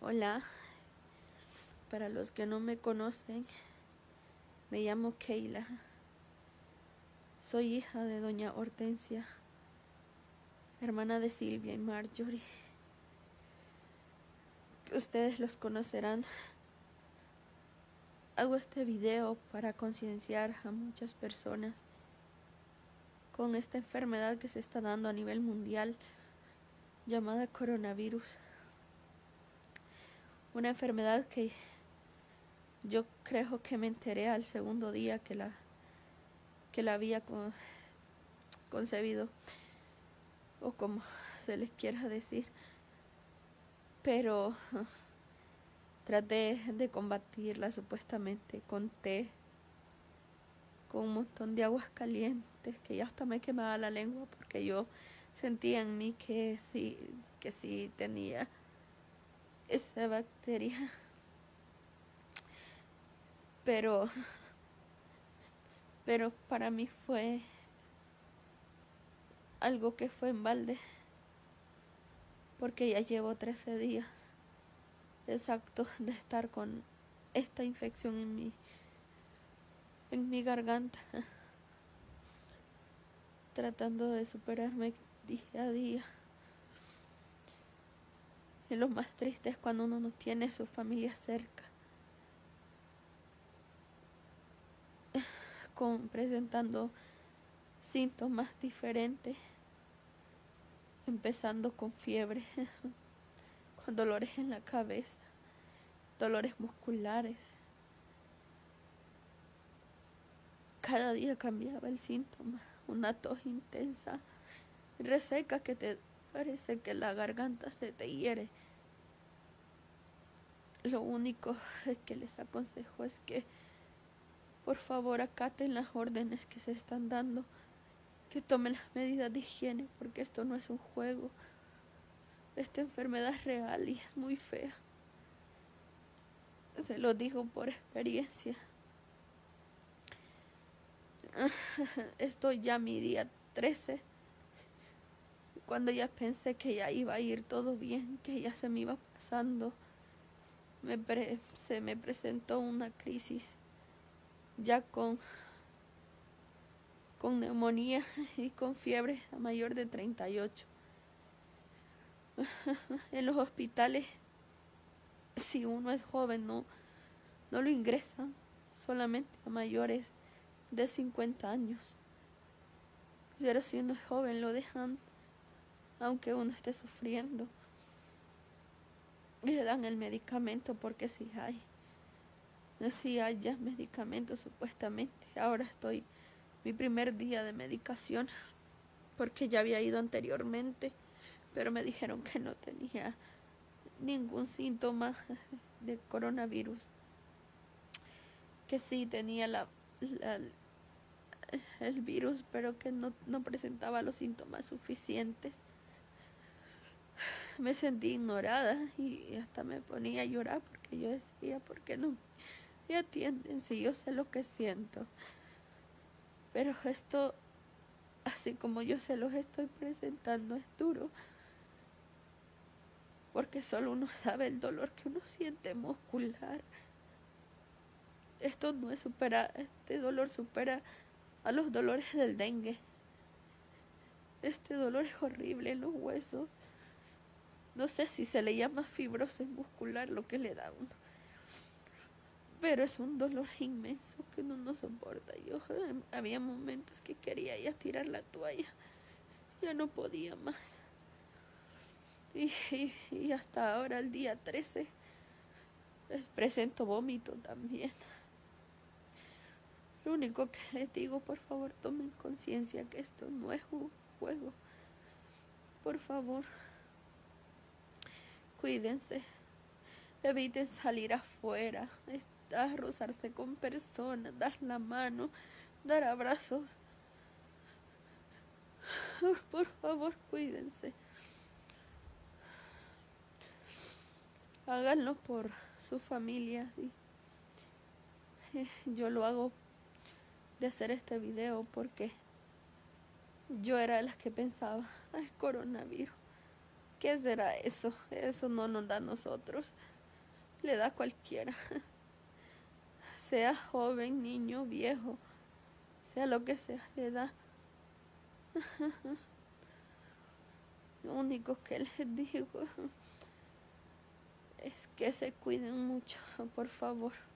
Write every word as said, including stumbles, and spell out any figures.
Hola, para los que no me conocen, me llamo Keila. Soy hija de doña Hortensia, hermana de Silvia y Marjorie. Ustedes los conocerán. Hago este video para concienciar a muchas personas con esta enfermedad que se está dando a nivel mundial llamada coronavirus. Una enfermedad que yo creo que me enteré al segundo día que la, que la había con, concebido, o como se les quiera decir. Pero traté de combatirla supuestamente con té, con un montón de aguas calientes, que ya hasta me quemaba la lengua porque yo sentía en mí que sí, que sí tenía esa bacteria. Pero, pero para mí fue algo que fue en balde, porque ya llevo trece días exactos de estar con esta infección en mi, en mi garganta, tratando de superarme día a día. Y lo más triste es cuando uno no tiene su familia cerca, con, presentando síntomas diferentes, empezando con fiebre, con dolores en la cabeza, dolores musculares. Cada día cambiaba el síntoma, una tos intensa, reseca, que te parece que la garganta se te hiere. Lo único que les aconsejo es que por favor acaten las órdenes que se están dando, que tomen las medidas de higiene, porque esto no es un juego. Esta enfermedad es real y es muy fea. Se lo digo por experiencia. Estoy ya mi día trece, cuando ya pensé que ya iba a ir todo bien, que ya se me iba pasando, me pre se me presentó una crisis ya con, con neumonía y con fiebre a mayor de treinta y ocho. En los hospitales, si uno es joven, no, no lo ingresan, solamente a mayores de cincuenta años. Pero si uno es joven, lo dejan, aunque uno esté sufriendo. Le dan el medicamento, porque sí hay. Sí hay ya medicamentos supuestamente. Ahora estoy mi primer día de medicación, porque ya había ido anteriormente, pero me dijeron que no tenía ningún síntoma de coronavirus, que sí tenía la, la, el virus, pero que no, no presentaba los síntomas suficientes. Me sentí ignorada y hasta me ponía a llorar, porque yo decía, ¿por qué no me atienden si yo sé lo que siento? Pero esto, así como yo se los estoy presentando, es duro, porque solo uno sabe el dolor que uno siente muscular. Esto no es supera, este dolor supera a los dolores del dengue. Este dolor es horrible en los huesos. No sé si se le llama fibrosis muscular lo que le da a uno, pero es un dolor inmenso que uno no soporta. Yo había momentos que quería ya tirar la toalla, ya no podía más. Y, y, y hasta ahora, el día trece, les presento vómito también. Lo único que les digo, por favor, tomen conciencia que esto no es un juego. Por favor, cuídense, eviten salir afuera, a rozarse con personas, dar la mano, dar abrazos. Por favor, cuídense. Háganlo por su familia. Y yo lo hago de hacer este video porque yo era de las que pensaba, ay, coronavirus, ¿qué será eso? Eso no nos da a nosotros. le da a cualquiera. Sea joven, niño, viejo, sea lo que sea, le da. Lo único que les digo es que se cuiden mucho, por favor.